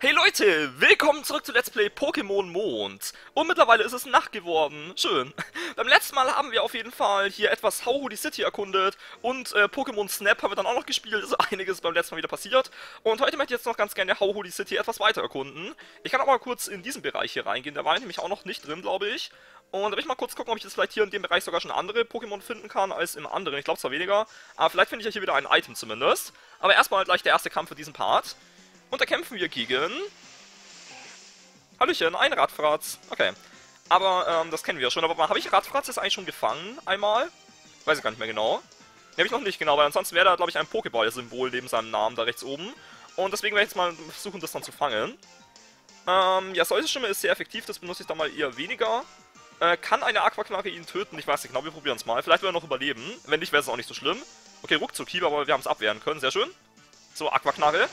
Hey Leute, willkommen zurück zu Let's Play Pokémon Mond. Und mittlerweile ist es Nacht geworden. Schön. Beim letzten Mal haben wir auf jeden Fall hier etwas Hauhu die City erkundet und Pokémon Snap haben wir dann auch noch gespielt. Ist einiges beim letzten Mal wieder passiert. Und heute möchte ich jetzt noch ganz gerne Hauhu die City etwas weiter erkunden. Ich kann auch mal kurz in diesen Bereich hier reingehen. Der war nämlich auch noch nicht drin, glaube ich. Und da will ich mal kurz gucken, ob ich jetzt vielleicht hier in dem Bereich sogar schon andere Pokémon finden kann als im anderen. Ich glaube zwar weniger, aber vielleicht finde ich ja hier wieder ein Item zumindest. Aber erstmal gleich der erste Kampf für diesen Part. Und da kämpfen wir gegen... Hallöchen, ein Radfratz. Okay. Aber, das kennen wir ja schon. Aber habe ich Radfratz jetzt eigentlich schon gefangen? Einmal? Weiß ich gar nicht mehr genau. Ne, habe ich noch nicht genau, weil ansonsten wäre da, glaube ich, ein Pokéball-Symbol neben seinem Namen da rechts oben. Und deswegen werde ich jetzt mal versuchen, das dann zu fangen. Ja, Säuselstimme ist sehr effektiv, das benutze ich dann mal eher weniger. Kann eine Aquaknarre ihn töten? Ich weiß nicht genau, wir probieren es mal. Vielleicht wird er noch überleben. Wenn nicht, wäre es auch nicht so schlimm. Okay, Ruckzuck-Hieb, aber wir haben es abwehren können. Sehr schön. So, Aquaknarre.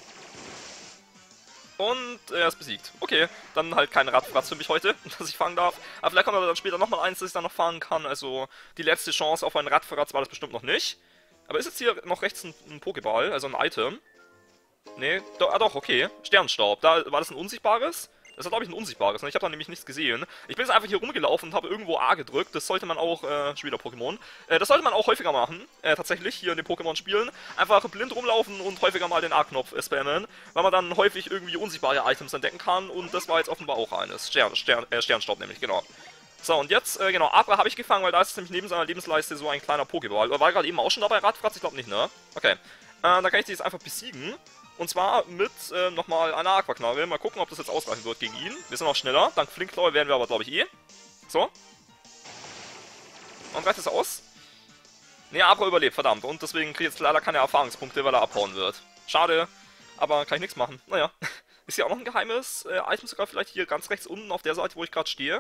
Und er ist besiegt. Okay, dann halt kein Radfratz für mich heute, dass ich fangen darf. Aber vielleicht kommt dann später nochmal eins, das ich dann noch fangen kann. Also die letzte Chance auf einen Radfratz war das bestimmt noch nicht. Aber ist jetzt hier noch rechts ein Pokéball, also ein Item? Nee, doch, okay. Sternstaub. Da war das ein unsichtbares? Das ist, glaube ich, ein unsichtbares. Ich habe da nämlich nichts gesehen. Ich bin jetzt einfach hier rumgelaufen und habe irgendwo A gedrückt. Das sollte man auch, Spieler-Pokémon. Das sollte man auch häufiger machen, tatsächlich, hier in den Pokémon-Spielen. Einfach blind rumlaufen und häufiger mal den A-Knopf spammen, weil man dann häufig irgendwie unsichtbare Items entdecken kann. Und das war jetzt offenbar auch eines. Sternstaub nämlich, genau. So, und jetzt, genau, Abra habe ich gefangen, weil da ist nämlich neben seiner Lebensleiste so ein kleiner Pokéball. War gerade eben auch schon dabei, Radfratz? Ich glaube nicht, ne? Okay. Dann kann ich die jetzt einfach besiegen. Und zwar mit nochmal einer Aquaknarre. Mal gucken, ob das jetzt ausreichen wird gegen ihn. Wir sind auch schneller. Dank Flinkklaue werden wir aber, glaube ich, eh. So. Und reicht das aus? Ne, Abra überlebt, verdammt. Und deswegen kriege ich jetzt leider keine Erfahrungspunkte, weil er abhauen wird. Schade. Aber kann ich nichts machen. Naja. Ist hier auch noch ein geheimes Item sogar vielleicht hier ganz rechts unten auf der Seite, wo ich gerade stehe?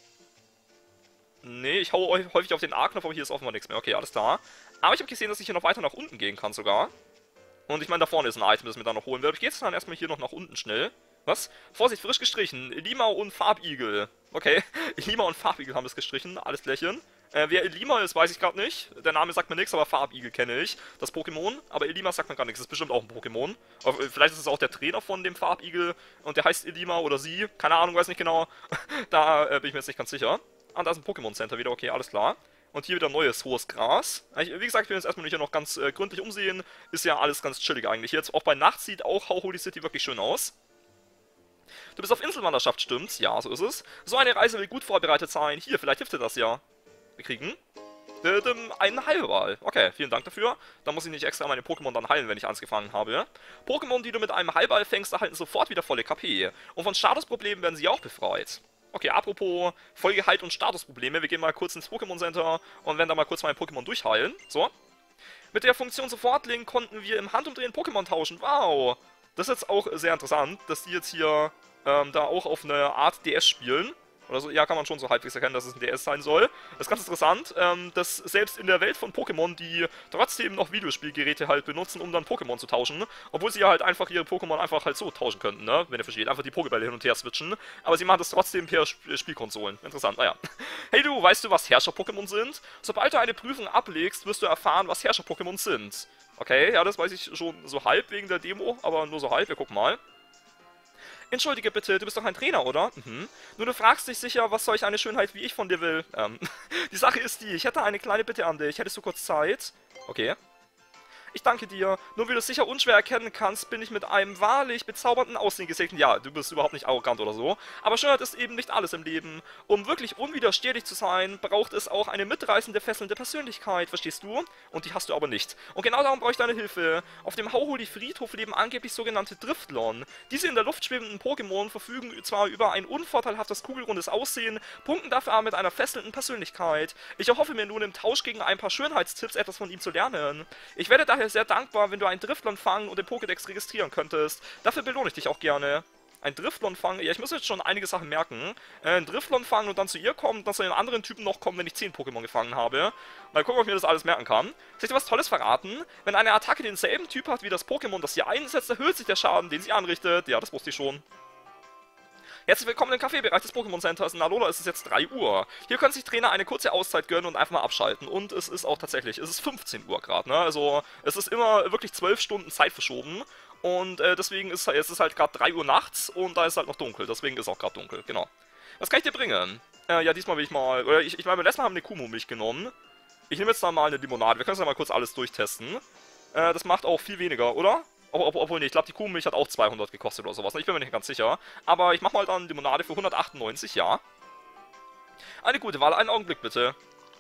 Ne, ich hau häufig auf den A-Knopf, aber hier ist offenbar nichts mehr. Okay, alles klar. Aber ich habe gesehen, dass ich hier noch weiter nach unten gehen kann sogar. Und ich meine, da vorne ist ein Item, das ich mir dann noch holen werde. Ich gehe jetzt dann erstmal hier noch nach unten schnell. Was? Vorsicht, frisch gestrichen. Elima und Farbigel. Okay, Elima und Farbigel haben es gestrichen. Alles klärchen. Wer Elima ist, weiß ich gerade nicht. Der Name sagt mir nichts, aber Farbigel kenne ich. Das Pokémon. Aber Elima sagt mir gar nichts. Das ist bestimmt auch ein Pokémon. Vielleicht ist es auch der Trainer von dem Farbigel. Und der heißt Elima oder sie. Keine Ahnung, weiß nicht genau. Da bin ich mir jetzt nicht ganz sicher. Ah, da ist ein Pokémon Center wieder. Okay, alles klar. Und hier wieder neues hohes Gras. Wie gesagt, ich will jetzt erstmal hier noch ganz gründlich umsehen. Ist ja alles ganz chillig eigentlich jetzt. Auch bei Nacht sieht auch Hauhu die City wirklich schön aus. Du bist auf Inselwanderschaft, stimmt's? Ja, so ist es. So eine Reise will gut vorbereitet sein. Hier, vielleicht hilft dir das ja. Wir kriegen einen Heilball. Okay, vielen Dank dafür. Da muss ich nicht extra meine Pokémon dann heilen, wenn ich eins gefangen habe. Pokémon, die du mit einem Heilball fängst, erhalten sofort wieder volle KP. Und von Statusproblemen werden sie auch befreit. Okay, apropos Folgehalt und Statusprobleme, wir gehen mal kurz ins Pokémon Center und werden da mal kurz mein Pokémon durchheilen. So. Mit der Funktion Sofortlink konnten wir im Handumdrehen Pokémon tauschen. Wow. Das ist jetzt auch sehr interessant, dass die jetzt hier da auch auf eine Art DS spielen. Oder so, ja, kann man schon so halbwegs erkennen, dass es ein DS sein soll. Das ist ganz interessant, dass selbst in der Welt von Pokémon, die trotzdem noch Videospielgeräte halt benutzen, um dann Pokémon zu tauschen, obwohl sie ja halt einfach ihre Pokémon einfach halt so tauschen könnten, ne, wenn ihr versteht, einfach die Pokébälle hin und her switchen, aber sie machen das trotzdem per Spielkonsolen. Interessant, naja. Hey du, weißt du, was Herrscher-Pokémon sind? Sobald du eine Prüfung ablegst, wirst du erfahren, was Herrscher-Pokémon sind. Okay, ja, das weiß ich schon so halb wegen der Demo, aber nur so halb, wir gucken mal. Entschuldige bitte, du bist doch ein Trainer, oder? Mhm. Nur du fragst dich sicher, was solch eine Schönheit wie ich von dir will. Die Sache ist die, ich hätte eine kleine Bitte an dich. Hättest du kurz Zeit? Okay. Ich danke dir. Nur wie du sicher unschwer erkennen kannst, bin ich mit einem wahrlich bezaubernden Aussehen gesegnet. Ja, du bist überhaupt nicht arrogant oder so. Aber Schönheit ist eben nicht alles im Leben. Um wirklich unwiderstehlich zu sein, braucht es auch eine mitreißende, fesselnde Persönlichkeit, verstehst du? Und die hast du aber nicht. Und genau darum brauche ich deine Hilfe. Auf dem Hauholi-Friedhof leben angeblich sogenannte Driftlon. Diese in der Luft schwebenden Pokémon verfügen zwar über ein unvorteilhaftes, kugelrundes Aussehen, punkten dafür aber mit einer fesselnden Persönlichkeit. Ich erhoffe mir nun im Tausch gegen ein paar Schönheitstipps etwas von ihm zu lernen. Ich werde daher sehr dankbar, wenn du einen Driftlon fangen und den Pokédex registrieren könntest. Dafür belohne ich dich auch gerne. Ein Driftlon fangen, ja, ich muss jetzt schon einige Sachen merken. Ein Driftlon fangen und dann zu ihr kommen, dann zu den anderen Typen noch kommen, wenn ich 10 Pokémon gefangen habe. Mal gucken, ob ich mir das alles merken kann. Soll ich dir was Tolles verraten? Wenn eine Attacke denselben Typ hat wie das Pokémon, das sie einsetzt, erhöht sich der Schaden, den sie anrichtet. Ja, das wusste ich schon. Herzlich willkommen im Kaffeebereich des Pokémon Centers. In Alola ist es jetzt 3 Uhr. Hier können sich Trainer eine kurze Auszeit gönnen und einfach mal abschalten. Und es ist auch tatsächlich, es ist 15 Uhr gerade, ne? Also, es ist immer wirklich 12 Stunden Zeit verschoben. Und deswegen ist es ist halt gerade 3 Uhr nachts und da ist halt noch dunkel. Deswegen ist auch gerade dunkel, genau. Was kann ich dir bringen? Ja, diesmal will ich mal, oder ich meine, beim letzten Mal haben wir eine Kuhmilch genommen. Ich nehme jetzt dann mal eine Limonade. Wir können es ja mal kurz alles durchtesten. Das macht auch viel weniger, oder? Obwohl, nee, ich glaube, die Kuhmilch hat auch 200 gekostet oder sowas. Ich bin mir nicht ganz sicher. Aber ich mache mal dann Limonade für 198, ja. Eine gute Wahl, einen Augenblick bitte.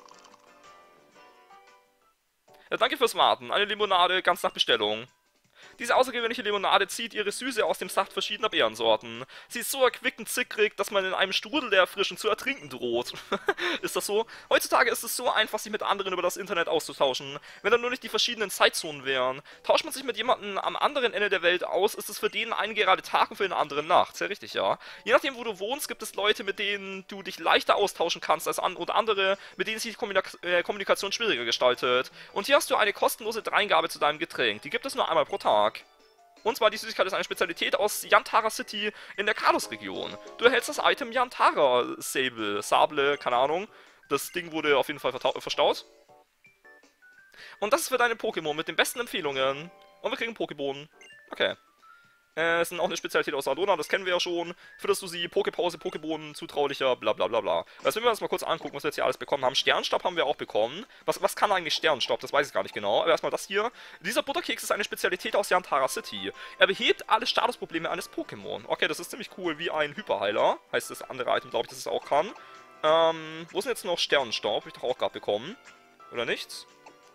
Ja, danke fürs Warten. Eine Limonade ganz nach Bestellung. Diese außergewöhnliche Limonade zieht ihre Süße aus dem Saft verschiedener Beerensorten. Sie ist so erquickend zickrig, dass man in einem Strudel der Frischen zu ertrinken droht. Ist das so? Heutzutage ist es so einfach, sich mit anderen über das Internet auszutauschen. Wenn da nur nicht die verschiedenen Zeitzonen wären. Tauscht man sich mit jemandem am anderen Ende der Welt aus, ist es für den einen gerade Tag und für den anderen Nacht. Sehr richtig, ja. Je nachdem, wo du wohnst, gibt es Leute, mit denen du dich leichter austauschen kannst als und andere, mit denen sich die Kommunikation schwieriger gestaltet. Und hier hast du eine kostenlose Dreingabe zu deinem Getränk. Die gibt es nur einmal pro Tag. Und zwar, die Süßigkeit ist eine Spezialität aus Yantara City in der Kalos-Region. Du erhältst das Item Yantara Sable, keine Ahnung. Das Ding wurde auf jeden Fall verstaut. Und das ist für deine Pokémon mit den besten Empfehlungen. Und wir kriegen Pokébohnen. Okay. Es sind auch eine Spezialität aus Ardona, das kennen wir ja schon. Fütterst du sie, Poképause, Pokébohnen, zutraulicher, bla bla bla bla. Also wenn wir uns mal kurz angucken, was wir jetzt hier alles bekommen haben. Sternstaub haben wir auch bekommen. Was kann eigentlich Sternstaub? Das weiß ich gar nicht genau. Aber erstmal das hier. Dieser Butterkeks ist eine Spezialität aus Yantara City. Er behebt alle Statusprobleme eines Pokémon. Okay, das ist ziemlich cool, wie ein Hyperheiler. Heißt das andere Item, glaube ich, dass es auch kann. Wo ist denn jetzt noch Sternstaub? Hab ich doch auch gerade bekommen. Oder nichts?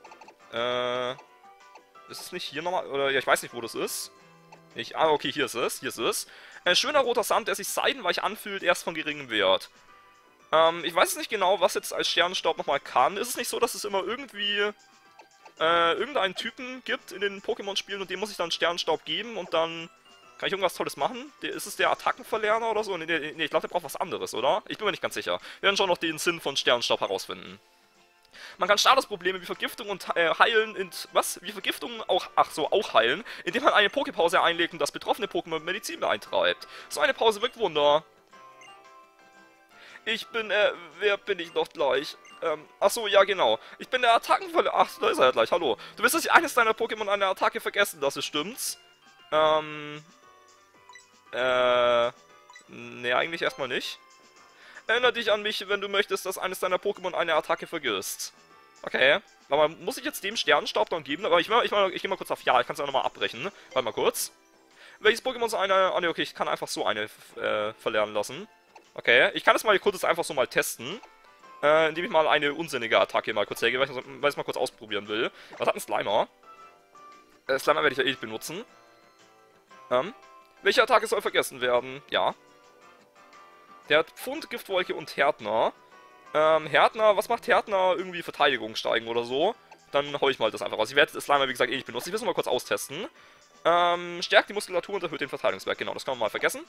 Ist es nicht hier nochmal? Oder ja, ich weiß nicht, wo das ist. Okay, hier ist es. Hier ist es. Schöner roter Sand, der sich seidenweich anfühlt, erst von geringem Wert. Ich weiß jetzt nicht genau, was jetzt als Sternenstaub nochmal kann. Ist es nicht so, dass es immer irgendwie irgendeinen Typen gibt in den Pokémon-Spielen und dem muss ich dann Sternenstaub geben und dann kann ich irgendwas Tolles machen? Ist es der Attackenverlerner oder so? Nee, ich glaube, der braucht was anderes, oder? Ich bin mir nicht ganz sicher. Wir werden schon noch den Sinn von Sternenstaub herausfinden. Man kann Statusprobleme wie Vergiftung und heilen Wie Vergiftung auch heilen, indem man eine Poképause einlegt und das betroffene Pokémon mit Medizin eintreibt. So eine Pause wirkt Wunder. Wer bin ich noch gleich? Achso, ja genau. Ich bin der Attackenverlierer. Ach, da ist er ja gleich, hallo. Du wirst, dass ich eines deiner Pokémon eine Attacke vergessen lasse, stimmt's? Nee, eigentlich erstmal nicht. Erinnere dich an mich, wenn du möchtest, dass eines deiner Pokémon eine Attacke vergisst. Okay. Aber muss ich jetzt dem Sternenstaub dann geben? Aber ich gehe mal kurz auf Ja, ich kann es ja nochmal abbrechen. Warte mal kurz. Welches Pokémon so eine... Ah ne, okay, ich kann einfach so eine verlernen lassen. Okay, ich kann das mal kurz einfach so mal testen. Indem ich mal eine unsinnige Attacke mal kurz hergebe, weil ich es mal kurz ausprobieren will. Was hat ein Slimer? Slimer werde ich ja eh nicht benutzen. Welche Attacke soll vergessen werden? Ja. Der hat Pfund, Giftwolke und Härtner. Härtner, was macht Härtner? Irgendwie Verteidigung steigen oder so. Dann hau ich mal das einfach raus. Ich werde das Slimer, wie gesagt, eh nicht benutzen. Ich will es mal kurz austesten. Stärkt die Muskulatur und erhöht den Verteidigungswert. Genau, das kann man mal vergessen.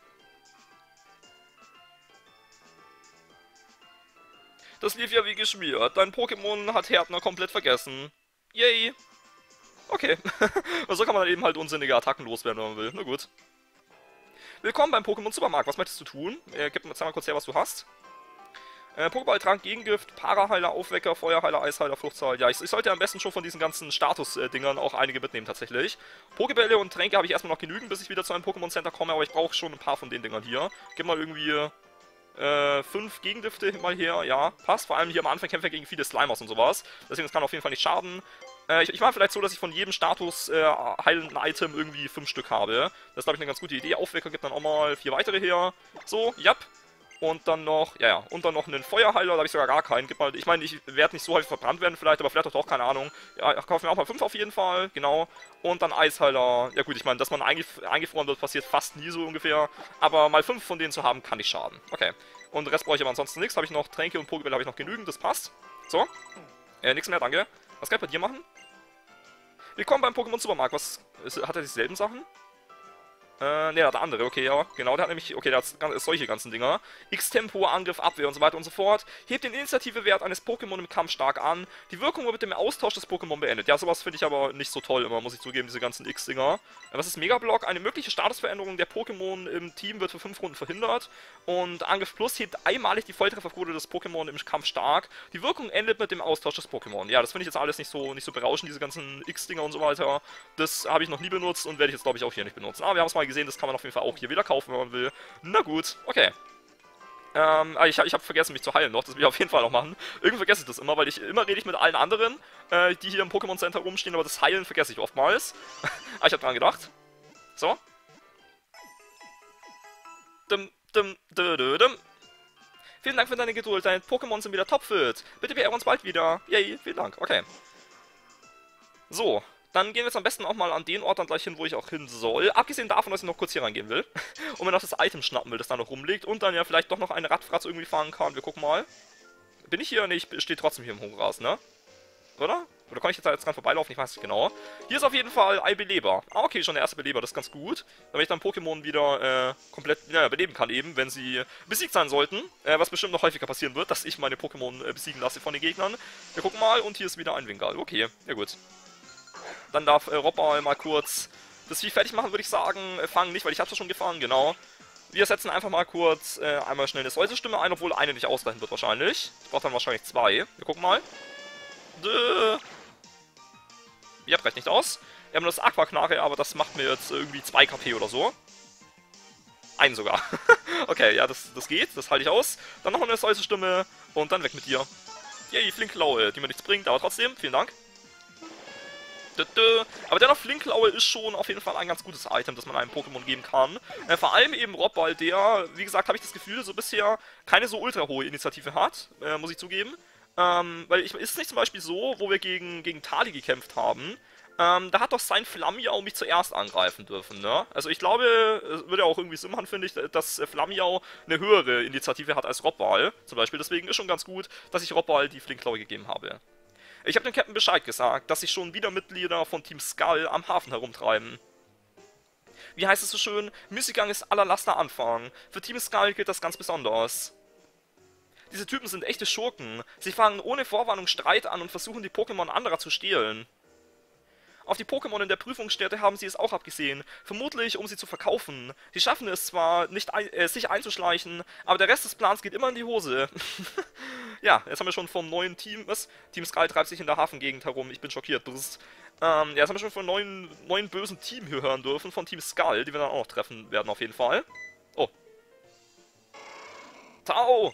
Das lief ja wie geschmiert. Dein Pokémon hat Härtner komplett vergessen. Yay. Okay. Und so kann man dann eben halt unsinnige Attacken loswerden, wenn man will. Na gut. Willkommen beim Pokémon Supermarkt. Was möchtest du tun? Zeig mal kurz her, was du hast. Pokéball-Trank, Gegengift, Paraheiler, Aufwecker, Feuerheiler, Eisheiler, Fluchtzahl. Ja, ich sollte am besten schon von diesen ganzen Status-Dingern auch einige mitnehmen, tatsächlich. Pokébälle und Tränke habe ich erstmal noch genügend, bis ich wieder zu einem Pokémon-Center komme, aber ich brauche schon ein paar von den Dingern hier. Gib mal irgendwie 5 Gegengifte mal her. Ja, passt. Vor allem hier am Anfang kämpfen wir gegen viele Slimers und sowas. Deswegen, das kann auf jeden Fall nicht schaden. Ich mache vielleicht so, dass ich von jedem Status heilenden Item irgendwie 5 Stück habe. Das ist, glaube ich, eine ganz gute Idee. Aufwecker gibt dann auch mal 4 weitere her. So, japp. Und dann noch, und dann noch einen Feuerheiler, da habe ich sogar gar keinen. Ich meine, ich werde nicht so häufig verbrannt werden vielleicht, aber vielleicht auch doch, keine Ahnung. Ja, ich kaufe mir auch mal 5 auf jeden Fall, genau. Und dann Eisheiler. Ja gut, ich meine, dass man eingefroren wird, passiert fast nie so ungefähr. Aber mal 5 von denen zu haben, kann nicht schaden. Okay. Und den Rest brauche ich aber ansonsten nichts. Habe ich noch Tränke und Pokébälle habe ich noch genügend, das passt. So. Nichts mehr, danke. Was kann ich bei dir machen? Willkommen beim Pokémon Supermarkt. Hat er dieselben Sachen? Ne, der andere, okay, ja, genau, der hat nämlich, okay, der hat solche ganzen Dinger. X-Tempo, Angriff, Abwehr und so weiter und so fort. Hebt den Initiativewert eines Pokémon im Kampf stark an. Die Wirkung wird mit dem Austausch des Pokémon beendet. Ja, sowas finde ich aber nicht so toll immer, muss ich zugeben, diese ganzen X-Dinger. Was ist Megablock? Eine mögliche Statusveränderung der Pokémon im Team wird für 5 Runden verhindert. Und Angriff Plus hebt einmalig die Volltrefferquote des Pokémon im Kampf stark. Die Wirkung endet mit dem Austausch des Pokémon. Ja, das finde ich jetzt alles nicht so berauschend, diese ganzen X-Dinger und so weiter. Das habe ich noch nie benutzt und werde ich jetzt, glaube ich, auch hier nicht benutzen. Aber wir haben es mal gesehen, das kann man auf jeden Fall auch hier wieder kaufen, wenn man will. Na gut, okay. Ich habe vergessen, mich zu heilen noch. Das will ich auf jeden Fall noch machen. Irgendwie vergesse ich das immer, weil immer rede ich mit allen anderen, die hier im Pokémon Center rumstehen, aber das Heilen vergesse ich oftmals. Aber ich habe dran gedacht. So. Vielen Dank für deine Geduld. Deine Pokémon sind wieder topfit. Bitte beehre uns bald wieder. Yay, vielen Dank. Okay. So. Dann gehen wir jetzt am besten auch mal an den Ort dann gleich hin, wo ich auch hin soll. Abgesehen davon, dass ich noch kurz hier reingehen will. Und mir noch das Item schnappen will, das da noch rumliegt. Und dann ja vielleicht doch noch eine Radfratz irgendwie fahren kann. Wir gucken mal. Bin ich hier? Ne, ich stehe trotzdem hier im Hochgras, ne? Oder? Oder kann ich jetzt dran vorbeilaufen? Ich weiß nicht genau. Hier ist auf jeden Fall ein Beleber. Ah, okay, schon der erste Beleber, das ist ganz gut. Damit ich dann Pokémon wieder komplett beleben kann eben, wenn sie besiegt sein sollten. Was bestimmt noch häufiger passieren wird, dass ich meine Pokémon besiegen lasse von den Gegnern. Wir gucken mal und hier ist wieder ein Wingal. Okay, ja gut. Dann darf Robbal mal kurz das Vieh fertig machen, würde ich sagen. Fangen nicht, weil ich hab's ja schon gefangen, genau. Wir setzen einfach mal kurz einmal schnell eine Säusestimme ein, obwohl eine nicht ausreichen wird wahrscheinlich. Ich brauche dann wahrscheinlich 2. Wir gucken mal. Ja, reicht nicht aus. Wir haben nur das Aquaknarre, aber das macht mir jetzt irgendwie 2 KP oder so. Einen sogar. Okay, ja, das geht, das halte ich aus. Dann noch eine Säusestimme und dann weg mit dir. Yay, Flinkklaue, die mir nichts bringt, aber trotzdem, vielen Dank. Aber dennoch, Flinkklaue ist schon auf jeden Fall ein ganz gutes Item, das man einem Pokémon geben kann. Vor allem eben Robbal, der, wie gesagt, habe ich das Gefühl, so bisher keine so ultra hohe Initiative hat, muss ich zugeben. Weil ist es nicht zum Beispiel so, wo wir gegen Tali gekämpft haben, da hat doch sein Flammiau mich zuerst angreifen dürfen, ne? Also ich glaube, es würde ja auch irgendwie Sinn machen, finde ich, dass Flammiau eine höhere Initiative hat als Robbal, zum Beispiel. Deswegen ist schon ganz gut, dass ich Robbal die Flinkklaue gegeben habe. Ich habe dem Captain Bescheid gesagt, dass sich schon wieder Mitglieder von Team Skull am Hafen herumtreiben. Wie heißt es so schön? Müßiggang ist aller Laster Anfang. Für Team Skull gilt das ganz besonders. Diese Typen sind echte Schurken. Sie fangen ohne Vorwarnung Streit an und versuchen die Pokémon anderer zu stehlen. Auf die Pokémon in der Prüfungsstätte haben sie es auch abgesehen, vermutlich um sie zu verkaufen. Sie schaffen es zwar nicht, sich einzuschleichen, aber der Rest des Plans geht immer in die Hose. Ja, jetzt haben wir schon vom neuen Team, was? Team Skull treibt sich in der Hafengegend herum, ich bin schockiert. Ja, jetzt haben wir schon von einem neuen bösen Team hier hören dürfen, von Team Skull, die wir dann auch noch treffen werden auf jeden Fall. Oh. Tau!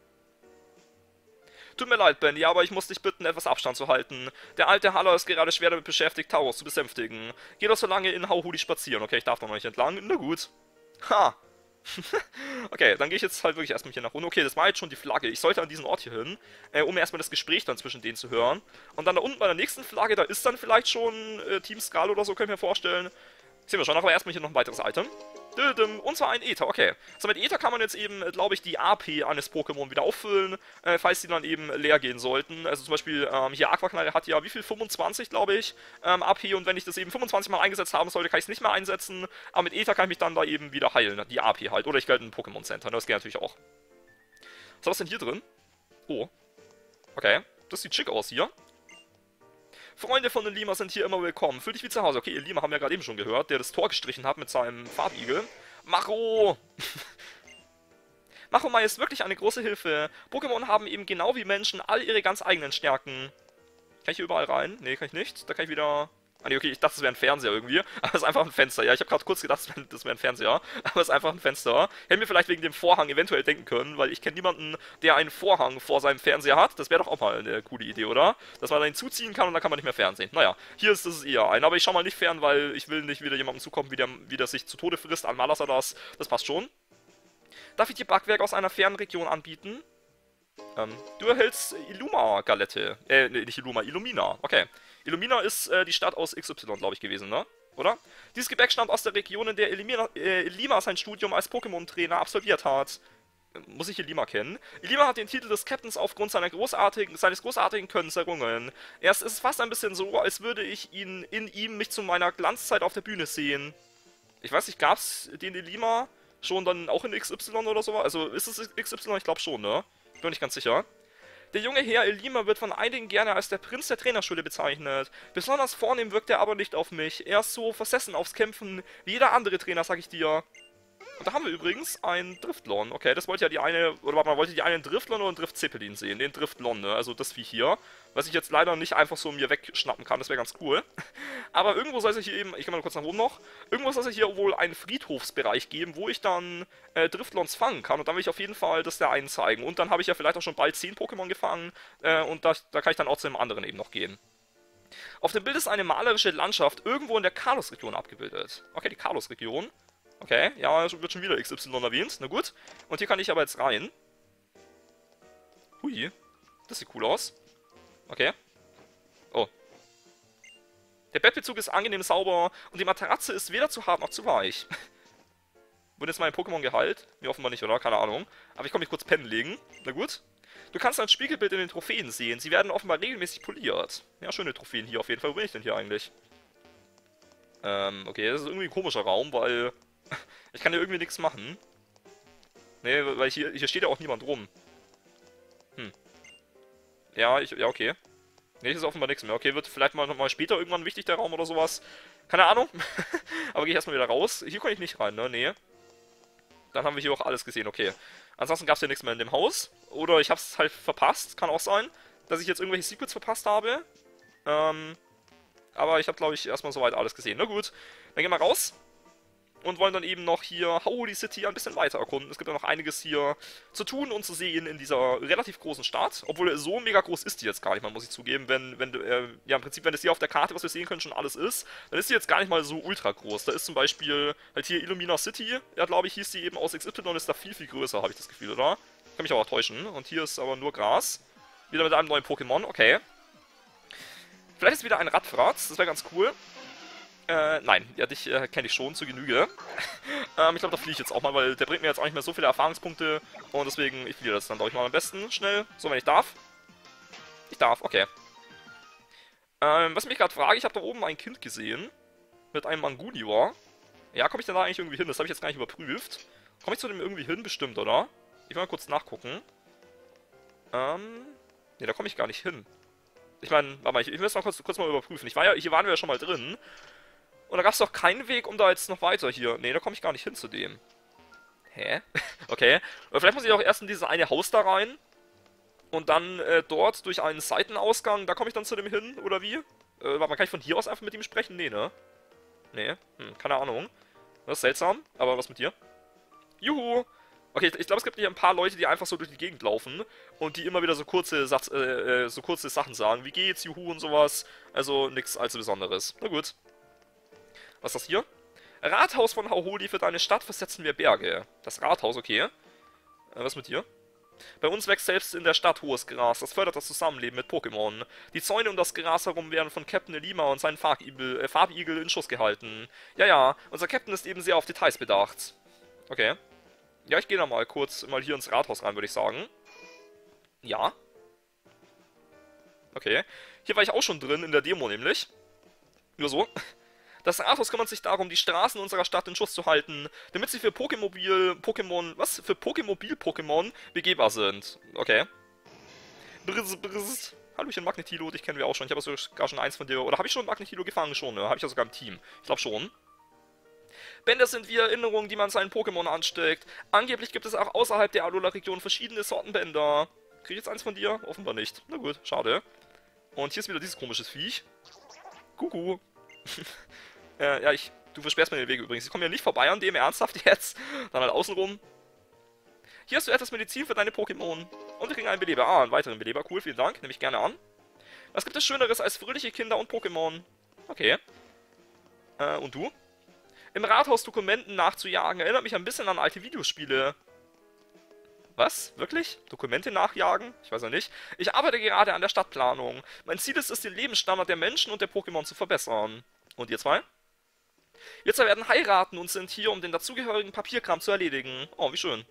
Tut mir leid, Ben, ja, aber ich muss dich bitten, etwas Abstand zu halten. Der alte Haller ist gerade schwer damit beschäftigt, Taurus zu besänftigen. Geh doch so lange in Hauhudi spazieren, okay? Ich darf noch nicht entlang. Na gut. Ha! Okay, dann gehe ich jetzt halt wirklich erstmal hier nach unten. Okay, das war jetzt schon die Flagge. Ich sollte an diesen Ort hier hin, um erstmal das Gespräch dann zwischen denen zu hören. Und dann da unten bei der nächsten Flagge, da ist dann vielleicht schon Team Skull oder so, kann ich mir vorstellen. Sehen wir schon, aber erstmal hier noch ein weiteres Item. Und zwar ein Ether, okay. So, mit Ether kann man jetzt eben, glaube ich, die AP eines Pokémon wieder auffüllen, falls die dann eben leer gehen sollten. Also zum Beispiel, hier Aquaknall hat ja, wie viel? 25, glaube ich, AP. Und wenn ich das eben 25 Mal eingesetzt haben sollte, kann ich es nicht mehr einsetzen. Aber mit Ether kann ich mich dann da eben wieder heilen, die AP halt. Oder ich gelte ein Pokémon Center, das geht natürlich auch. So, was ist denn hier drin? Oh. Okay, das sieht schick aus hier. Freunde von Ilima sind hier immer willkommen. Fühl dich wie zu Hause. Okay, Ilima haben wir gerade eben schon gehört, der das Tor gestrichen hat mit seinem Farbigel. Macho! Machomai ist wirklich eine große Hilfe. Pokémon haben eben genau wie Menschen all ihre ganz eigenen Stärken. Kann ich hier überall rein? Nee, kann ich nicht. Da kann ich wieder... Ah nee, okay, ich dachte, das wäre ein Fernseher irgendwie. Aber es ist einfach ein Fenster. Ja, ich habe gerade kurz gedacht, das wäre ein Fernseher. Aber es ist einfach ein Fenster. Hätte mir vielleicht wegen dem Vorhang eventuell denken können, weil ich kenne niemanden, der einen Vorhang vor seinem Fernseher hat. Das wäre doch auch mal eine coole Idee, oder? Dass man da hinzuziehen kann und dann kann man nicht mehr fernsehen. Naja, hier ist es eher ein. Aber ich schau mal nicht fern, weil ich will nicht wieder jemandem zukommen, wie der sich zu Tode frisst an Malasadas. Das passt schon. Darf ich dir Backwerk aus einer fernen Region anbieten? Du erhältst Illuma-Galette. Nee, nicht Illuma, Illumina. Okay. Illumina ist die Stadt aus XY, glaube ich, gewesen, ne? Oder? Dieses Gebäck stammt aus der Region, in der Illima sein Studium als Pokémon-Trainer absolviert hat. Muss ich Illima kennen? Illima hat den Titel des Captains aufgrund seines großartigen Könnens errungen. Erst ist es fast ein bisschen so, als würde ich in ihm mich zu meiner Glanzzeit auf der Bühne sehen. Ich weiß nicht, gab's den Elima schon dann auch in XY oder so? Also ist es XY? Ich glaube schon, ne? Bin mir nicht ganz sicher. Der junge Herr Elima wird von einigen gerne als der Prinz der Trainerschule bezeichnet. Besonders vornehm wirkt er aber nicht auf mich. Er ist so versessen aufs Kämpfen wie jeder andere Trainer, sag ich dir. Und da haben wir übrigens einen Driftlon. Okay, das wollte ja die eine, oder warte mal, wollte die einen Driftlon oder einen Drift-Zeppelin sehen? Den Driftlon, ne? Also das wie hier. Was ich jetzt leider nicht einfach so mir wegschnappen kann, das wäre ganz cool. Aber irgendwo soll es hier eben, ich kann mal kurz nach oben noch, irgendwo soll es hier wohl einen Friedhofsbereich geben, wo ich dann Driftlons fangen kann. Und dann will ich auf jeden Fall das der einen zeigen. Und dann habe ich ja vielleicht auch schon bald 10 Pokémon gefangen. Und da kann ich dann auch zu dem anderen eben noch gehen. Auf dem Bild ist eine malerische Landschaft irgendwo in der Kalos-Region abgebildet. Okay, die Kalos-Region. Okay, ja, wird schon wieder XY erwähnt. Na gut. Und hier kann ich aber jetzt rein. Hui. Das sieht cool aus. Okay. Oh. Der Bettbezug ist angenehm sauber und die Matratze ist weder zu hart noch zu weich. Wurde jetzt mein Pokémon geheilt? Mir offenbar nicht, oder? Keine Ahnung. Aber ich komme mich kurz pennen legen. Na gut. Du kannst ein Spiegelbild in den Trophäen sehen. Sie werden offenbar regelmäßig poliert. Ja, schöne Trophäen hier auf jeden Fall. Wo bin ich denn hier eigentlich? Okay, das ist irgendwie ein komischer Raum, weil ich kann hier irgendwie nichts machen. Nee, weil hier steht ja auch niemand rum. Ja, okay. Nee, hier ist offenbar nichts mehr. Okay, wird vielleicht mal später irgendwann wichtig, der Raum oder sowas. Keine Ahnung. Aber gehe ich erstmal wieder raus. Hier kann ich nicht rein, ne? Nee. Dann haben wir hier auch alles gesehen, okay. Ansonsten gab es ja nichts mehr in dem Haus. Oder ich habe es halt verpasst. Kann auch sein, dass ich jetzt irgendwelche Secrets verpasst habe. Aber ich habe, glaube ich, erstmal soweit alles gesehen. Na gut, dann gehen wir raus. Und wollen dann eben noch hier Holy City ein bisschen weiter erkunden. Es gibt ja noch einiges hier zu tun und zu sehen in dieser relativ großen Stadt. Obwohl so mega groß ist die jetzt gar nicht mal, muss ich zugeben. Ja, im Prinzip, wenn das hier auf der Karte, was wir sehen können, schon alles ist, dann ist die jetzt gar nicht mal so ultra groß. Da ist zum Beispiel halt hier Illumina City. Ja, glaube ich, hieß die eben aus XY, ist da viel, viel größer, habe ich das Gefühl, oder? Kann mich aber auch täuschen. Und hier ist aber nur Gras. Wieder mit einem neuen Pokémon, okay. Vielleicht ist wieder ein Radfratz, das wäre ganz cool. Nein, ja, dich kenne ich schon zu Genüge. Ich glaube, da fliege ich jetzt auch mal, weil der bringt mir jetzt auch nicht mehr so viele Erfahrungspunkte. Und deswegen, ich fliege das dann, glaube ich, mal am besten schnell. So, wenn ich darf. Ich darf, okay. Was ich mich gerade frage, ich habe da oben ein Kind gesehen. Mit einem Mangunior. Ja, komme ich denn da eigentlich irgendwie hin? Das habe ich jetzt gar nicht überprüft. Komme ich zu dem irgendwie hin? Bestimmt, oder? Ich will mal kurz nachgucken. Ne, da komme ich gar nicht hin. Ich meine, warte mal, ich will es mal kurz mal überprüfen. Hier waren wir ja schon mal drin. Und da gab es doch keinen Weg, um da jetzt noch weiter hier. Ne, da komme ich gar nicht hin zu dem. Hä? Okay. Oder vielleicht muss ich auch erst in dieses eine Haus da rein. Und dann dort durch einen Seitenausgang, da komme ich dann zu dem hin, oder wie? Warte mal, kann ich von hier aus einfach mit ihm sprechen? Nee, ne? Nee, keine Ahnung. Das ist seltsam, aber was mit dir? Juhu! Okay, ich glaube, es gibt hier ein paar Leute, die einfach so durch die Gegend laufen und die immer wieder so kurze Sachen sagen. Wie geht's, juhu und sowas. Also nichts allzu Besonderes. Na gut. Was ist das hier? Rathaus von Hauholi, für deine Stadt versetzen wir Berge. Das Rathaus, okay. Was mit dir? Bei uns wächst selbst in der Stadt hohes Gras. Das fördert das Zusammenleben mit Pokémon. Die Zäune um das Gras herum werden von Captain Elima und seinen Farbigel in Schuss gehalten. Ja, unser Captain ist eben sehr auf Details bedacht. Okay. Ja, ich gehe da mal kurz hier ins Rathaus rein, würde ich sagen. Ja. Okay. Hier war ich auch schon drin, in der Demo nämlich. Nur so. Das Rathaus kümmert sich darum, die Straßen unserer Stadt in Schuss zu halten, damit sie für Pokémobil-Pokémon begehbar sind. Okay. Brrrr. Hallöchen Magnetilo, dich kennen wir auch schon. Ich habe sogar schon eins von dir. Oder habe ich schon Magnetilo gefangen? Schon, ne? Habe ich ja sogar im Team. Ich glaube schon. Bänder sind wie Erinnerungen, die man seinen Pokémon ansteckt. Angeblich gibt es auch außerhalb der Alola-Region verschiedene Sorten Bänder. Krieg ich jetzt eins von dir? Offenbar nicht. Na gut, schade. Und hier ist wieder dieses komisches Viech. Kuckuck. Ja, du versperrst mir den Weg übrigens. Ich komme ja nicht vorbei an dem, ernsthaft jetzt. Dann halt außenrum. Hier hast du etwas Medizin für deine Pokémon. Und wir kriegen einen Beleber. Ah, einen weiteren Beleber. Cool, vielen Dank. Nehme ich gerne an. Was gibt es Schöneres als fröhliche Kinder und Pokémon? Okay. Und du? Im Rathaus Dokumenten nachzujagen erinnert mich ein bisschen an alte Videospiele. Was? Wirklich? Dokumente nachjagen? Ich weiß ja nicht. Ich arbeite gerade an der Stadtplanung. Mein Ziel ist es, den Lebensstandard der Menschen und der Pokémon zu verbessern. Und ihr zwei? Wir zwei werden heiraten und sind hier, um den dazugehörigen Papierkram zu erledigen. Oh, wie schön.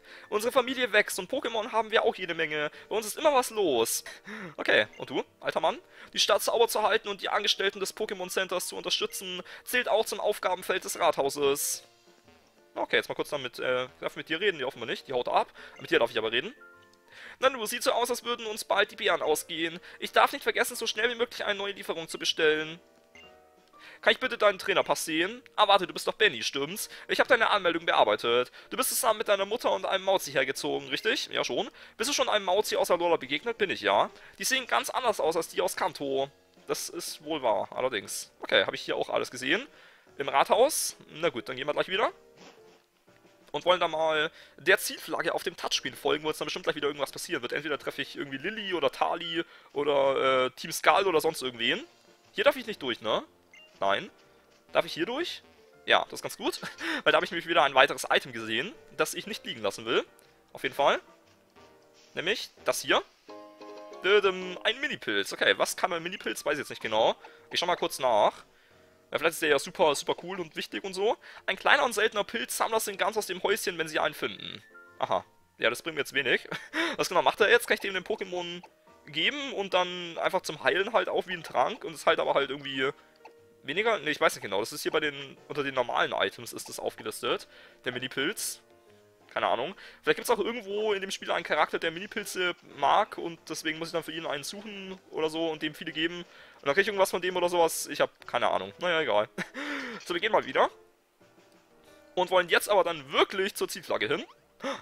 Unsere Familie wächst und Pokémon haben wir auch jede Menge. Bei uns ist immer was los. Okay, und du, alter Mann? Die Stadt sauber zu halten und die Angestellten des Pokémon Centers zu unterstützen, zählt auch zum Aufgabenfeld des Rathauses. Okay, jetzt mal kurz damit, darf mit dir reden? Die offenbar nicht, die haut ab. Mit dir darf ich aber reden. Na du, sieht so aus, als würden uns bald die Beeren ausgehen. Ich darf nicht vergessen, so schnell wie möglich eine neue Lieferung zu bestellen. Kann ich bitte deinen Trainerpass sehen? Ah, warte, du bist doch Benny, stimmt's? Ich habe deine Anmeldung bearbeitet. Du bist zusammen mit deiner Mutter und einem Mauzi hergezogen, richtig? Ja, schon. Bist du schon einem Mauzi aus Alola begegnet? Bin ich, ja. Die sehen ganz anders aus als die aus Kanto. Das ist wohl wahr, allerdings. Okay, habe ich hier auch alles gesehen. Im Rathaus? Na gut, dann gehen wir gleich wieder. Und wollen da mal der Zielflagge auf dem Touchscreen folgen, wo jetzt dann bestimmt gleich wieder irgendwas passieren wird. Entweder treffe ich irgendwie Lilly oder Tali oder Team Skull oder sonst irgendwen. Hier darf ich nicht durch, ne? Nein. Darf ich hier durch? Ja, das ist ganz gut. Weil da habe ich nämlich wieder ein weiteres Item gesehen, das ich nicht liegen lassen will. Auf jeden Fall. Nämlich das hier. Ein Mini-Pilz. Okay, was kann ein Mini-Pilz? Weiß ich jetzt nicht genau. Ich schau mal kurz nach. Ja, vielleicht ist der ja super, super cool und wichtig und so. Ein kleiner und seltener Pilzsammler sind ganz aus dem Häuschen, wenn sie einen finden. Aha. Ja, das bringt mir jetzt wenig. Was genau macht er jetzt? Kann ich dem den Pokémon geben und dann einfach zum Heilen halt auch wie ein Trank und es halt aber halt irgendwie weniger? Ne, ich weiß nicht genau. Das ist hier bei den, unter den normalen Items ist das aufgelistet. Der Mini-Pilz. Keine Ahnung. Vielleicht gibt es auch irgendwo in dem Spiel einen Charakter, der Mini-Pilze mag und deswegen muss ich dann für ihn einen suchen oder so und dem viele geben. Und dann kriege ich irgendwas von dem oder sowas. Ich habe keine Ahnung. Naja, egal. So, wir gehen mal wieder. Und wollen jetzt aber dann wirklich zur Zielflagge hin.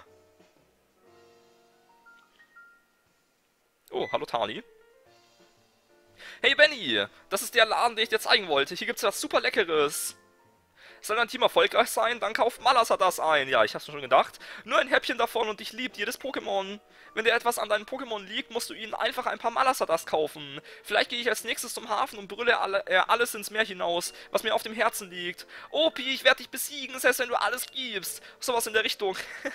Oh, hallo Tali. Hey Benny, das ist der Laden, den ich dir zeigen wollte. Hier gibt's was super Leckeres. Soll dein Team erfolgreich sein? Dann kauft Malasar das ein. Ja, ich hab's mir schon gedacht. Nur ein Häppchen davon und dich liebt jedes Pokémon. Wenn dir etwas an deinen Pokémon liegt, musst du ihnen einfach ein paar Malasadas kaufen. Vielleicht gehe ich als nächstes zum Hafen und brülle alles ins Meer hinaus, was mir auf dem Herzen liegt. Opi, ich werde dich besiegen, selbst wenn du alles gibst. Sowas in der Richtung.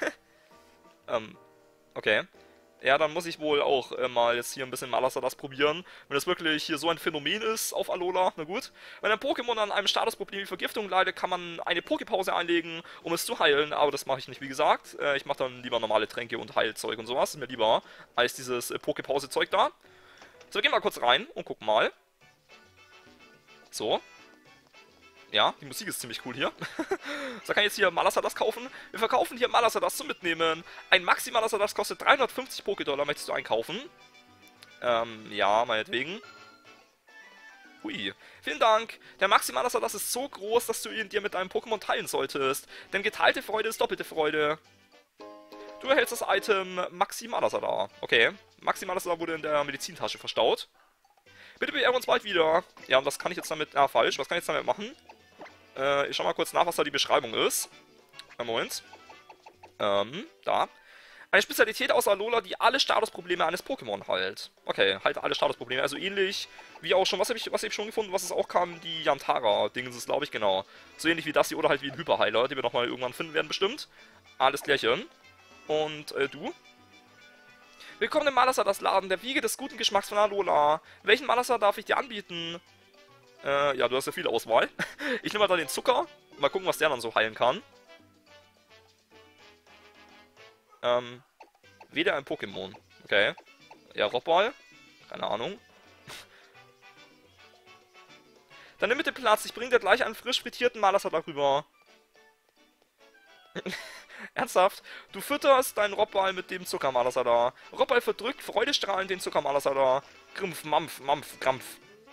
Okay. Ja, dann muss ich wohl auch mal jetzt hier ein bisschen Malasadas probieren. Wenn das wirklich hier so ein Phänomen ist auf Alola, na gut. Wenn ein Pokémon an einem Statusproblem wie Vergiftung leidet, kann man eine Poképause einlegen, um es zu heilen. Aber das mache ich nicht, wie gesagt. Ich mache dann lieber normale Tränke und Heilzeug und sowas. Ist mir lieber als dieses Poképause-Zeug da. So, wir gehen mal kurz rein und gucken mal. So. Ja, die Musik ist ziemlich cool hier. So, kann ich jetzt hier Malasadas kaufen? Wir verkaufen hier Malasadas zum Mitnehmen. Ein Maxi-Malasadas kostet 350 Pokédollar. Möchtest du einkaufen? Ja, meinetwegen. Hui. Vielen Dank. Der Maxi-Malasadas ist so groß, dass du ihn dir mit deinem Pokémon teilen solltest. Denn geteilte Freude ist doppelte Freude. Du erhältst das Item Maxi-Malasada. Okay. Maxi-Malasada wurde in der Medizintasche verstaut. Bitte beehren wir uns bald wieder. Ja, und was kann ich jetzt damit... Ah, falsch. Was kann ich jetzt damit machen? Ich schau mal kurz nach, was da die Beschreibung ist. Moment. Da. Eine Spezialität aus Alola, die alle Statusprobleme eines Pokémon heilt. Okay, halt alle Statusprobleme. Also ähnlich wie auch schon, was hab ich schon gefunden, was es auch kam, die Yantara-Dinge ist es, glaube ich, genau. So ähnlich wie das hier oder halt wie ein Hyperheiler, den wir nochmal irgendwann finden werden, bestimmt. Alles klärchen. Und, du? Willkommen im Malasadas-Laden, der Wiege des guten Geschmacks von Alola. Welchen Malasar darf ich dir anbieten? Ja, du hast ja viel Auswahl. Ich nehme mal da den Zucker. Mal gucken, was der dann so heilen kann. Weder ein Pokémon. Okay. Ja, Robball. Keine Ahnung. Dann nimm bitte Platz. Ich bring dir gleich einen frisch frittierten Malasar darüber. Ernsthaft? Du fütterst deinen Robball mit dem Zuckermalasar da. Robball verdrückt freudestrahlend den Zuckermalasar da. Grimpf, Mampf, Mampf, Krampf.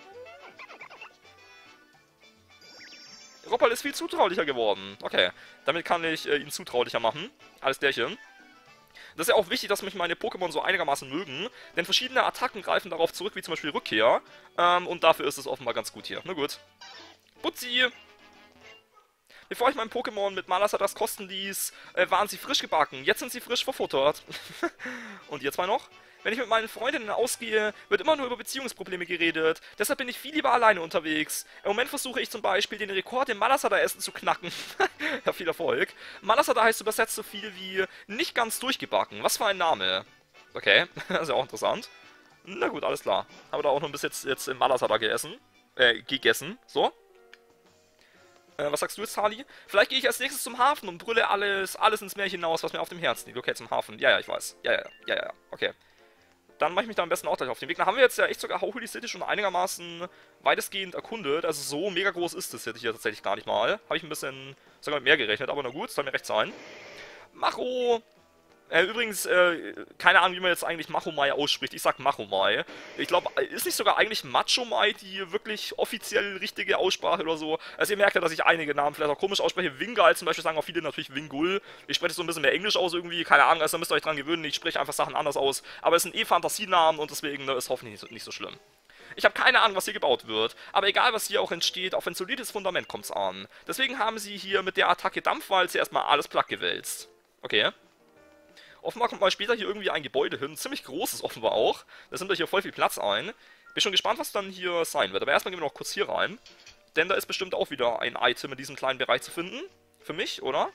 Robball ist viel zutraulicher geworden. Okay, damit kann ich ihn zutraulicher machen. Alles klärchen. Das ist ja auch wichtig, dass mich meine Pokémon so einigermaßen mögen, denn verschiedene Attacken greifen darauf zurück, wie zum Beispiel Rückkehr. Und dafür ist es offenbar ganz gut hier. Na gut. Putzi! Bevor ich mein Pokémon mit Malasadas kosten ließ, waren sie frisch gebacken. Jetzt sind sie frisch verfuttert. Und ihr zwei noch? Wenn ich mit meinen Freundinnen ausgehe, wird immer nur über Beziehungsprobleme geredet. Deshalb bin ich viel lieber alleine unterwegs. Im Moment versuche ich zum Beispiel, den Rekord im Malasada-Essen zu knacken. Ja, viel Erfolg. Malasada heißt übersetzt so viel wie nicht ganz durchgebacken. Was für ein Name. Okay, das ist ja auch interessant. Na gut, alles klar. Haben wir da auch noch bis jetzt im Malasada gegessen. So. Was sagst du jetzt, Harley? Vielleicht gehe ich als nächstes zum Hafen und brülle alles ins Meer hinaus, was mir auf dem Herzen liegt. Okay, zum Hafen. Ja, ja, ich weiß. Ja. Okay. Dann mache ich mich da am besten auch gleich auf den Weg. Da haben wir jetzt ja echt sogar Hauhuli City schon einigermaßen weitestgehend erkundet. Also so mega groß ist das jetzt hier tatsächlich gar nicht mal. Habe ich ein bisschen sogar mit mehr gerechnet, aber na gut, soll mir recht sein. Macho! Übrigens, keine Ahnung, wie man jetzt eigentlich Machomai ausspricht. Ich sag Machomai. Ich glaube, ist nicht sogar eigentlich Machomai die wirklich offiziell richtige Aussprache oder so? Also ihr merkt ja, dass ich einige Namen vielleicht auch komisch ausspreche. Wingal zum Beispiel sagen auch viele natürlich Wingul. Ich spreche so ein bisschen mehr Englisch aus irgendwie, keine Ahnung, also da müsst ihr euch dran gewöhnen. Ich spreche einfach Sachen anders aus. Aber es sind eh Fantasienamen und deswegen ist hoffentlich nicht so schlimm. Ich habe keine Ahnung, was hier gebaut wird, aber egal, was hier auch entsteht, auf ein solides Fundament kommt es an. Deswegen haben sie hier mit der Attacke Dampfwalze erstmal alles platt gewälzt. Okay. Offenbar kommt mal später hier irgendwie ein Gebäude hin, ziemlich großes offenbar auch. Das nimmt ja hier voll viel Platz ein. Bin schon gespannt, was dann hier sein wird, aber erstmal gehen wir noch kurz hier rein. Denn da ist bestimmt auch wieder ein Item in diesem kleinen Bereich zu finden. Für mich, oder?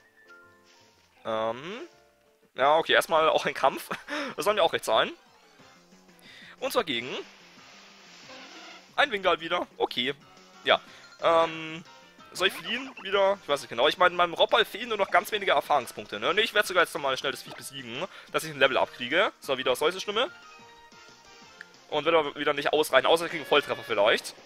Ja, okay, erstmal auch ein Kampf. Das soll mir auch recht sein. Und zwar gegen ein Wingal wieder. Okay. Ja. Soll ich fliehen wieder? Ich weiß nicht genau. Ich meine, meinem Robball fehlen nur noch ganz wenige Erfahrungspunkte, ne? Ne, ich werde sogar jetzt nochmal schnell das Viech besiegen, dass ich ein Level abkriege. So, wieder solche Stimme. Und wird aber wieder nicht ausreichen, außer ich kriege einen Volltreffer vielleicht.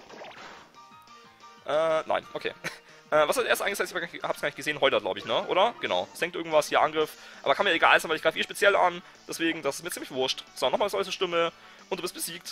Nein, okay. Was hat er erst eingesetzt? Ich hab's gar nicht gesehen. Heute, glaube ich, ne? Oder? Genau. Senkt irgendwas, hier Angriff. Aber kann mir egal sein, weil ich greife speziell an. Deswegen, das ist mir ziemlich wurscht. So, nochmal solche Stimme. Und du bist besiegt.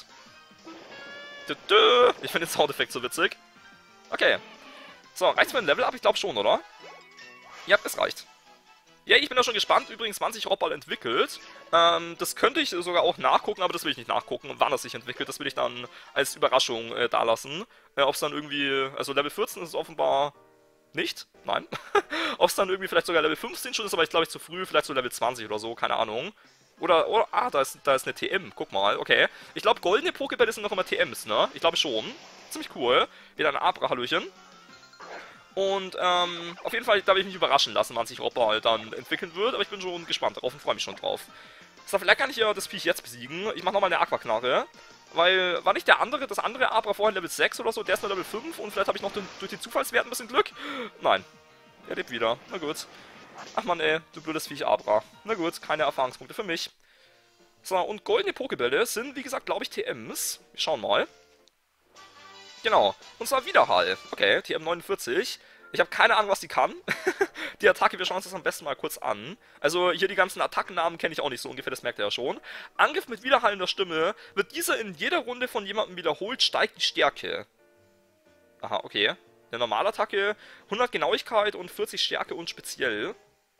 Ich finde den Soundeffekt so witzig. Okay. So, reicht's für ein Level ab? Ich glaube schon, oder? Ja, es reicht. Ja, ich bin da schon gespannt. Übrigens 20 Robball entwickelt. Das könnte ich sogar auch nachgucken, aber das will ich nicht nachgucken. Wann das sich entwickelt, das will ich dann als Überraschung da lassen. Ob es dann irgendwie, also Level 14 ist es offenbar nicht. Nein. Ob es dann irgendwie vielleicht sogar Level 15 schon ist, aber ich glaube ich zu früh. Vielleicht so Level 20 oder so, keine Ahnung. Oder, da ist eine TM. Guck mal, okay. Ich glaube, goldene Pokébälle sind noch immer TMs, ne? Ich glaube schon. Ziemlich cool. Wieder ein Abra-Hallöchen. Und auf jeden Fall, da will ich mich überraschen lassen, wann sich Robball dann entwickeln wird. Aber ich bin schon gespannt darauf und freue mich schon drauf. So, vielleicht kann ich ja das Viech jetzt besiegen. Ich mache nochmal eine Aquaknarre. Weil, war nicht das andere Abra vorhin Level 6 oder so? Der ist nur Level 5 und vielleicht habe ich noch durch den Zufallswert ein bisschen Glück. Nein. Er lebt wieder. Na gut. Ach man, ey, du blödes Viech Abra. Na gut, keine Erfahrungspunkte für mich. So, und goldene Pokébälle sind, wie gesagt, glaube ich, TMs. Wir schauen mal. Genau. Und zwar Widerhall. Okay, TM49. Ich habe keine Ahnung, was die kann. Die Attacke, wir schauen uns das am besten mal kurz an. Also hier die ganzen Attackennamen kenne ich auch nicht so ungefähr, das merkt ihr ja schon. Angriff mit widerhallender Stimme. Wird dieser in jeder Runde von jemandem wiederholt, steigt die Stärke. Aha, okay. Eine Normalattacke, 100 Genauigkeit und 40 Stärke und speziell.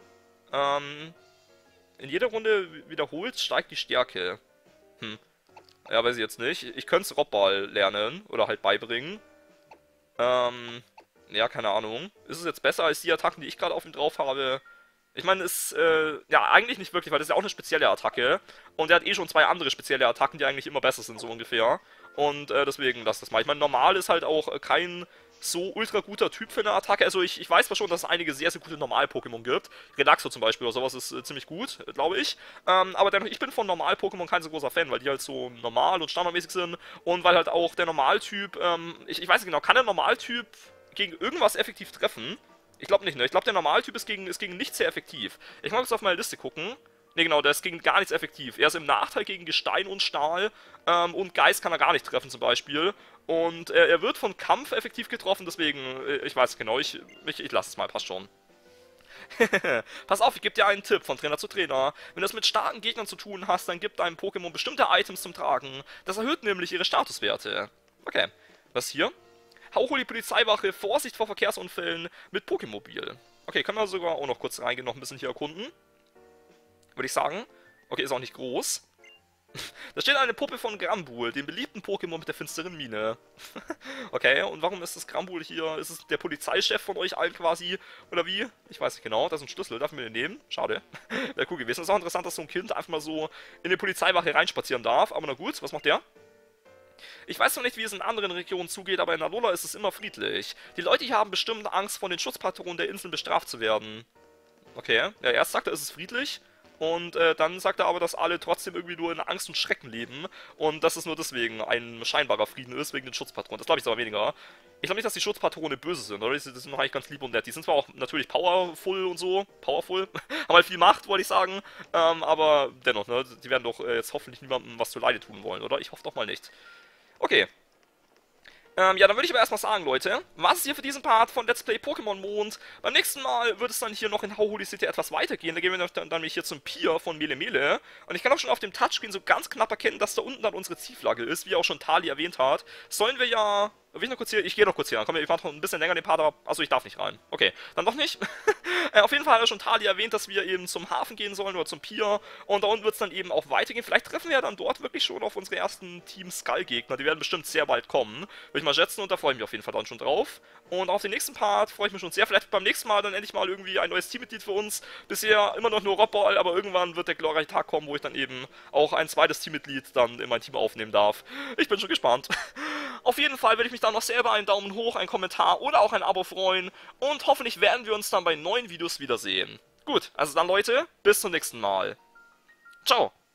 In jeder Runde wiederholt, steigt die Stärke. Ja, weiß ich jetzt nicht. Ich könnte es Robball lernen oder halt beibringen. Ja, keine Ahnung. Ist es jetzt besser als die Attacken, die ich gerade auf ihm drauf habe? Ich meine, ist, ja, eigentlich nicht wirklich, weil das ist ja auch eine spezielle Attacke. Und er hat eh schon zwei andere spezielle Attacken, die eigentlich immer besser sind, so ungefähr. Und deswegen lass das mal. Ich meine, normal ist halt auch kein so ultra guter Typ für eine Attacke. Also ich weiß zwar schon, dass es einige sehr, sehr gute Normal-Pokémon gibt. Relaxo zum Beispiel oder sowas ist ziemlich gut, glaube ich. Aber dennoch, ich bin von Normal-Pokémon kein so großer Fan, weil die halt so normal und standardmäßig sind. Und weil halt auch der Normaltyp, ich weiß nicht genau, kann der Normaltyp gegen irgendwas effektiv treffen? Ich glaube nicht, ne? Ich glaube, der Normaltyp ist gegen nichts sehr effektiv. Ich mag jetzt auf meine Liste gucken. Ne, genau, der ist gegen gar nichts effektiv. Er ist im Nachteil gegen Gestein und Stahl. Und Geist kann er gar nicht treffen, zum Beispiel. Und er wird von Kampf effektiv getroffen, deswegen, ich weiß genau, ich lasse es mal, passt schon. Pass auf, ich gebe dir einen Tipp von Trainer zu Trainer. Wenn du es mit starken Gegnern zu tun hast, dann gibt deinem Pokémon bestimmte Items zum Tragen. Das erhöht nämlich ihre Statuswerte. Okay, was hier? Hauholi Polizeiwache, Vorsicht vor Verkehrsunfällen mit Pokémobil. Okay, können wir sogar auch noch kurz reingehen, noch ein bisschen hier erkunden. Würde ich sagen. Okay, ist auch nicht groß. Da steht eine Puppe von Granbull, dem beliebten Pokémon mit der finsteren Miene. Okay, und warum ist das Granbull hier? Ist es der Polizeichef von euch allen quasi? Oder wie? Ich weiß nicht genau. Das ist ein Schlüssel. Darf ich mir den nehmen? Schade. Wäre cool gewesen. Ist auch interessant, dass so ein Kind einfach mal so in die Polizeiwache reinspazieren darf. Aber na gut, was macht der? Ich weiß noch nicht, wie es in anderen Regionen zugeht, aber in Alola ist es immer friedlich. Die Leute hier haben bestimmt Angst, von den Schutzpatronen der Inseln bestraft zu werden. Okay, ja, erst sagt er, es ist friedlich. Und dann sagt er aber, dass alle trotzdem irgendwie nur in Angst und Schrecken leben und dass es nur deswegen ein scheinbarer Frieden ist, wegen den Schutzpatronen. Das glaube ich aber weniger. Ich glaube nicht, dass die Schutzpatrone böse sind, oder? Die sind noch eigentlich ganz lieb und nett. Die sind zwar auch natürlich powerful und so, powerful, haben halt viel Macht, wollte ich sagen, aber dennoch, ne, die werden doch jetzt hoffentlich niemandem was zu Leide tun wollen, oder? Ich hoffe doch mal nicht. Okay. Ja, dann würde ich aber erstmal sagen, Leute, was ist hier für diesen Part von Let's Play Pokémon Mond? Beim nächsten Mal wird es dann hier noch in Hauholi City etwas weitergehen. Da gehen wir dann nämlich hier zum Pier von Mele Mele. Und ich kann auch schon auf dem Touchscreen so ganz knapp erkennen, dass da unten dann unsere Zielflagge ist, wie auch schon Tali erwähnt hat. Sollen wir ja... Will ich noch kurz hier? Ich gehe noch kurz hier. Komm, ich mache noch ein bisschen länger den Part, aber... Achso, ich darf nicht rein. Okay, dann doch nicht. Auf jeden Fall hat ja schon Tali erwähnt, dass wir eben zum Hafen gehen sollen oder zum Pier. Und da unten wird es dann eben auch weitergehen. Vielleicht treffen wir ja dann dort wirklich schon auf unsere ersten Team Skull-Gegner. Die werden bestimmt sehr bald kommen. Würde ich mal schätzen und da freue ich mich auf jeden Fall dann schon drauf. Und auf den nächsten Part freue ich mich schon sehr. Vielleicht beim nächsten Mal dann endlich mal irgendwie ein neues Teammitglied für uns. Bisher immer noch nur Robball, aber irgendwann wird der glorreiche Tag kommen, wo ich dann eben auch ein zweites Teammitglied dann in mein Team aufnehmen darf. Ich bin schon gespannt. Auf jeden Fall würde ich mich dann noch selber einen Daumen hoch, einen Kommentar oder auch ein Abo freuen. Und hoffentlich werden wir uns dann bei neuen Videos wiedersehen. Gut, also dann Leute, bis zum nächsten Mal. Ciao.